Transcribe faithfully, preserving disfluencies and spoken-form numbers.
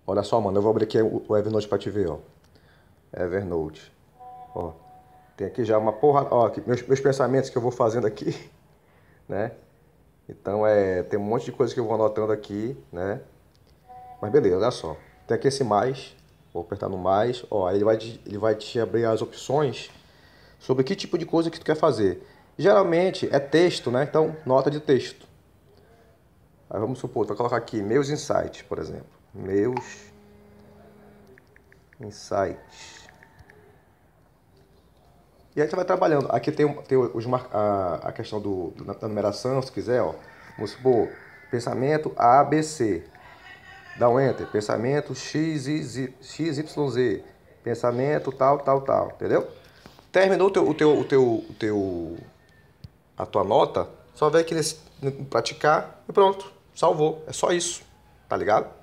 Olha só, mano, eu vou abrir aqui o o Evernote pra te ver, ó. Evernote. Ó, tem aqui já uma porra, ó, aqui, meus, meus pensamentos que eu vou fazendo aqui, né? Então, é, tem um monte de coisa que eu vou anotando aqui, né? Mas beleza, olha só. Tem aqui esse mais, vou apertar no mais, ó, aí ele vai, te- ele vai te abrir as opções sobre que tipo de coisa que tu quer fazer. Geralmente é texto, né? Então, nota de texto. Aí vamos supor, vou colocar aqui meus insights, por exemplo. Meus insights. E aí você vai trabalhando. Aqui tem, tem os, a, a questão do, da numeração, se quiser, ó. Vamos supor, pensamento A, B, C. Dá um enter. Pensamento X, Y, X, Y, Z. Pensamento tal, tal, tal. Entendeu? Terminou o teu, o teu, o teu, o teu, a tua nota, só vai aqui nesse, praticar e pronto. Salvou. É só isso. Tá ligado?